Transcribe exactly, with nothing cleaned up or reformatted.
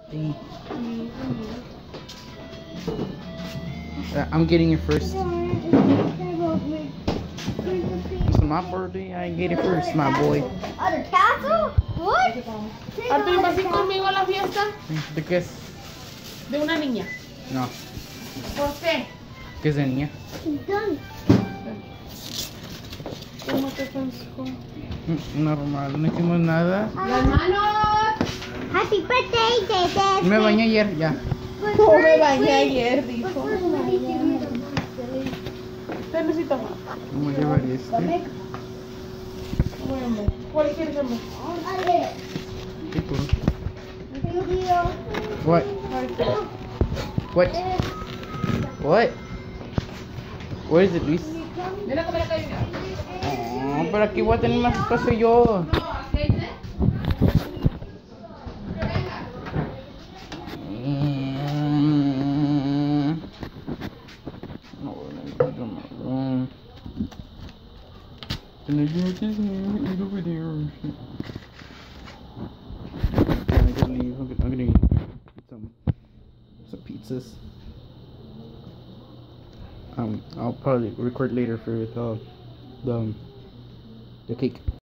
Hey. Uh, I'm getting it first. It's my birthday. I get it first, my boy. Other castle? What? Arthur, ¿vas a ir conmigo a la fiesta? ¿De qué es? De una niña. No. ¿Por qué? ¿Qué es de niña? ¿Cómo te pensó? Mm, Normal, no hicimos nada. ¡Las manos! Happy birthday, Dede. Me bañé ayer, ya. No me bañé ayer, dijo. Te necesito más. Vamos a llevar este. Bueno, ¿cuál quieres amor? ¿Qué por? What? What? What? What is it, Luis? Ven a comer acá, mira. Oh, pero aquí voy a tener más espacio yo. Mm. No, no encuentro marrón. Can I do this eat over there? I'm gonna leave. I'm gonna, I'm gonna eat some some pizzas. Um, I'll probably record later for the the the cake.